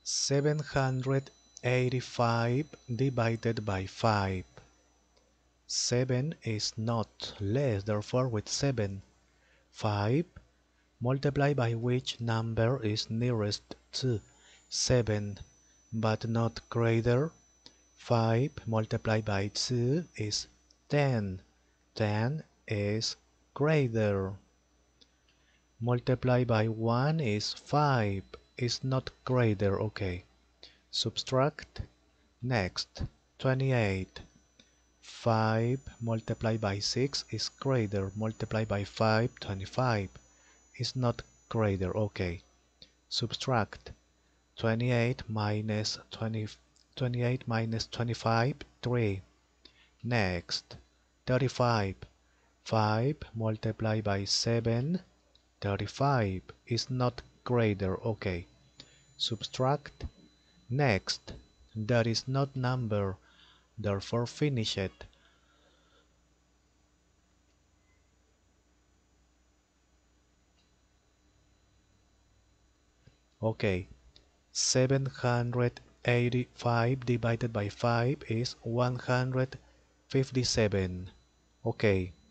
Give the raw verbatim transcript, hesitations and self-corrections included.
seven hundred eighty-five divided by five. seven is not less, therefore with seven. five multiplied by which number is nearest to seven but not greater. five multiplied by two is ten. ten is greater. Multiplied by one is five, is not greater, okay. Subtract. Next, twenty-eight. five multiplied by six is greater. Multiplied by five, twenty-five, is not greater, okay. Subtract. twenty-eight minus twenty, twenty-eight minus twenty-five, three. Next, thirty-five. five multiplied by seven, thirty-five, is not greater, okay. Subtract. Next, that is not number, therefore finish it. Okay, seven hundred eighty-five divided by five is one hundred fifty-seven. Okay,